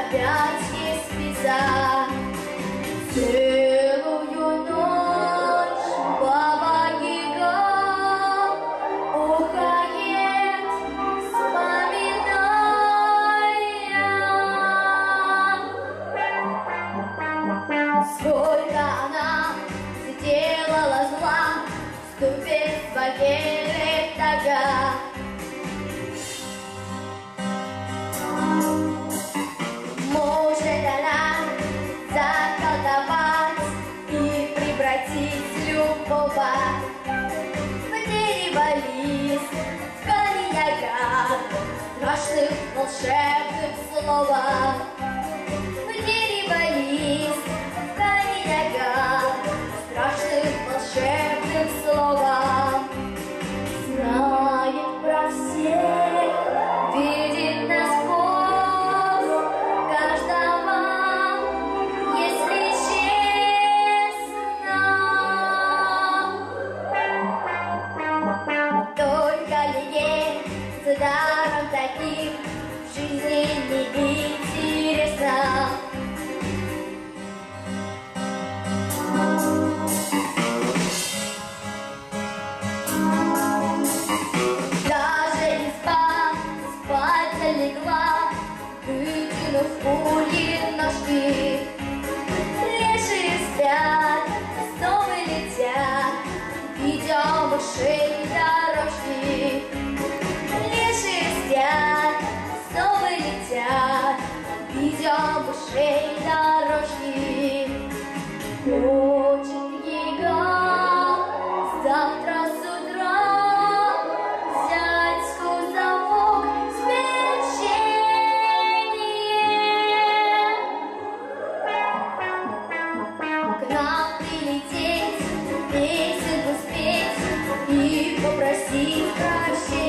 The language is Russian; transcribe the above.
опять не спится. Целую ночь Баба-Яга ухает, вспоминая. Сколько она сделала зла, ступит в могиле тага. Может она заколдовать и превратить любого в дерево лист, в камень-агат страшных волшебных слова. В дерево лист, в камень-агат страшных волшебных слова. Знает про всех, видит насквозь каждого, если честно. Только ли ей за даром таким в жизни не интересно? Легла, вытянув пули ножки. Лешие спят, снова летят, идем мышей дорожки. Лешие спят, снова летят, идем мышей дорожки. Хочет Яга завтра с утра взять кузовок с печеньем. К нам прилететь, песенку спеть и попросить прощения.